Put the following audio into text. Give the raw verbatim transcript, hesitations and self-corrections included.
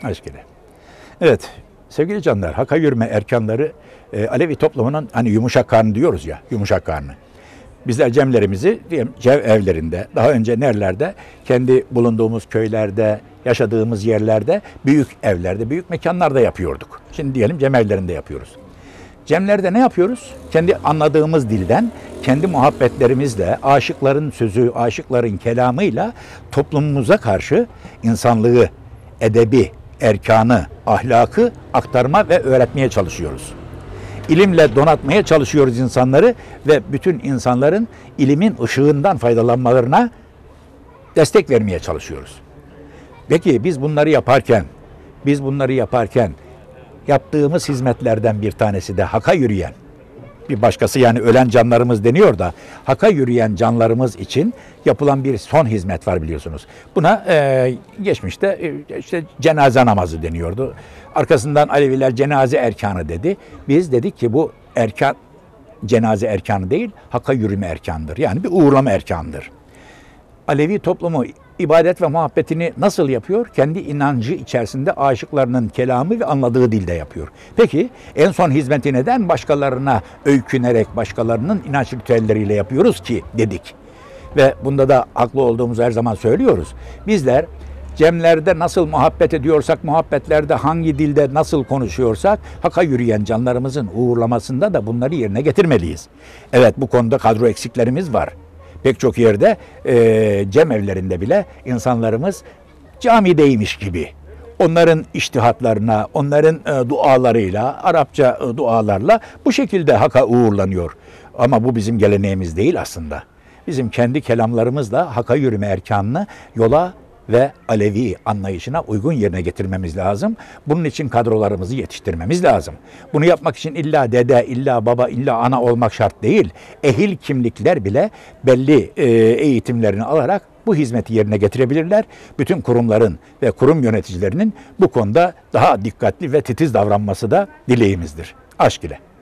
Aşk ile. Evet, sevgili canlar, Hak'a yürüme erkanları e, Alevi toplumunun hani yumuşak karnı diyoruz ya, yumuşak karnı. Bizler cemlerimizi diyelim cev evlerinde, daha önce nerelerde, kendi bulunduğumuz köylerde, yaşadığımız yerlerde, büyük evlerde, büyük mekanlarda yapıyorduk. Şimdi diyelim cem evlerinde yapıyoruz. Cemlerde ne yapıyoruz? Kendi anladığımız dilden, kendi muhabbetlerimizle, aşıkların sözü, aşıkların kelamıyla toplumumuza karşı insanlığı, edebi, erkanı, ahlakı aktarma ve öğretmeye çalışıyoruz. İlimle donatmaya çalışıyoruz insanları ve bütün insanların ilimin ışığından faydalanmalarına destek vermeye çalışıyoruz. Peki biz bunları yaparken, biz bunları yaparken yaptığımız hizmetlerden bir tanesi de Hak'a yürüyen, bir başkası yani ölen canlarımız deniyor da Hak'a yürüyen canlarımız için yapılan bir son hizmet var biliyorsunuz. Buna e, geçmişte e, işte cenaze namazı deniyordu. Arkasından Aleviler cenaze erkanı dedi. Biz dedik ki bu erkan cenaze erkanı değil, Hak'a yürüme erkanıdır. Yani bir uğurlama erkanıdır. Alevi toplumu ibadet ve muhabbetini nasıl yapıyor? Kendi inancı içerisinde aşıklarının kelamı ve anladığı dilde yapıyor. Peki en son hizmeti neden başkalarına öykünerek, başkalarının inanç ritüelleriyle yapıyoruz ki dedik. Ve bunda da haklı olduğumuzu her zaman söylüyoruz. Bizler cemlerde nasıl muhabbet ediyorsak, muhabbetlerde hangi dilde nasıl konuşuyorsak, Hak'a yürüyen canlarımızın uğurlamasında da bunları yerine getirmeliyiz. Evet, bu konuda kadro eksiklerimiz var. Pek çok yerde e, cem evlerinde bile insanlarımız camideymiş gibi. Onların içtihatlarına, onların e, dualarıyla, Arapça e, dualarla bu şekilde Hak'a uğurlanıyor. Ama bu bizim geleneğimiz değil aslında. Bizim kendi kelamlarımızla Hak'a yürüme erkanını yola ve Alevi anlayışına uygun yerine getirmemiz lazım. Bunun için kadrolarımızı yetiştirmemiz lazım. Bunu yapmak için illa dede, illa baba, illa ana olmak şart değil. Ehil kimlikler bile belli e, eğitimlerini alarak bu hizmeti yerine getirebilirler. Bütün kurumların ve kurum yöneticilerinin bu konuda daha dikkatli ve titiz davranması da dileğimizdir. Aşk ile.